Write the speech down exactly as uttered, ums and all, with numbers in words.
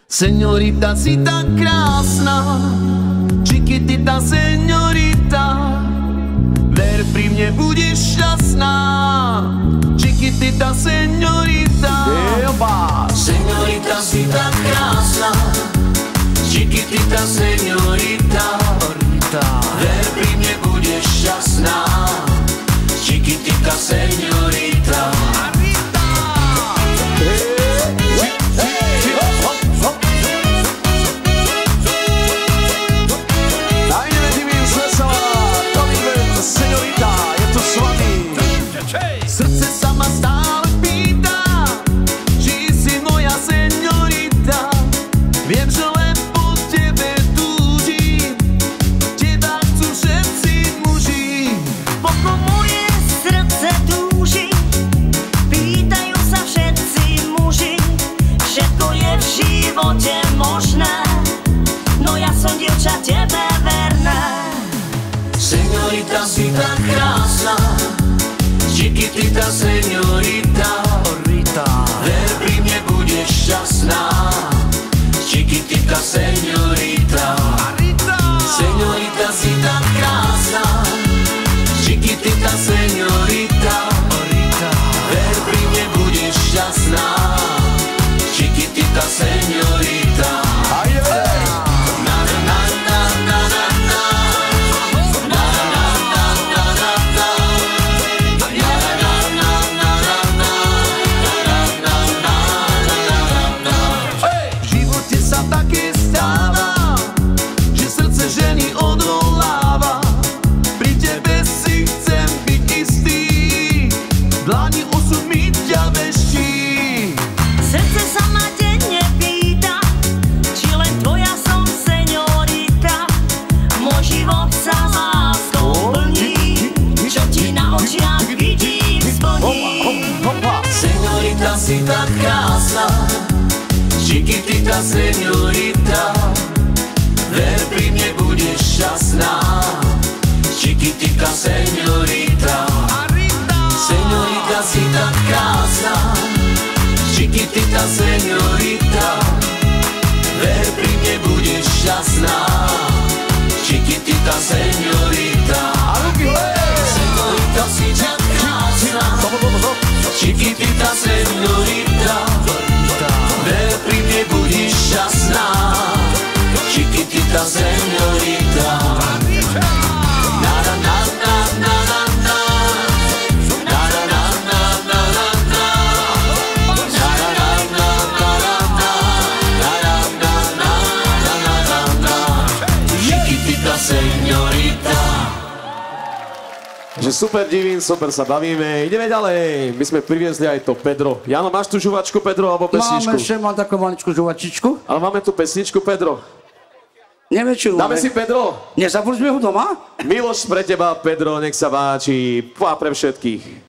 Señorita, si tan krásna, chiquitita señorita, ver pri mne budeš šťastná, chiquitita señorita. Señorita, si tan krásna, chiquitita señorita, ver pri mne budeš šťastná, chiquitita señorita. Srdce sa ma stále pýta, či si moja señorita. Viem, že len po tebe túžim, teba chcú všetci muži. Poko moje srdce túži, pýtajú sa všetci muži. Všetko je v živote možné, no ja som dievča tebe verná. Señorita, si tak krásna, chiquitita señorita, ver pri mne budeš šťastná, chiquitita señorita. Señorita, si tak krásna, chiquitita señorita, ver pri mne budeš šťastná, chiquitita señorita. Srdce sa ma denne pýta, či len tvoja som señorita. Môj život sa láskou plní, čo ti na očiach vidím splní. Señorita, si tak krásna, chiquitita señorita, ver pri mne budeš šťastná, chiquitita señorita. Señorita, si tak krásna, chiquitita señorita, ver pri mne budeš šťastná, chiquitita señorita. Señorita, si tak krásna, chiquitita señorita, ver pri mne budeš šťastná, chiquitita señorita. Že super divín, super sa bavíme. Ideme ďalej. My sme priviezli aj to Pedro. Jano, máš tu žuvačku, Pedro, alebo pesničku? Máme ešte, mám takú maličku žuvačičku. Ale máme tu pesničku, Pedro. Neviem, či ju Dáme máme. si Pedro. Nezabudli sme ho doma? Miloš pre teba, Pedro, nech sa páči. A pre všetkých.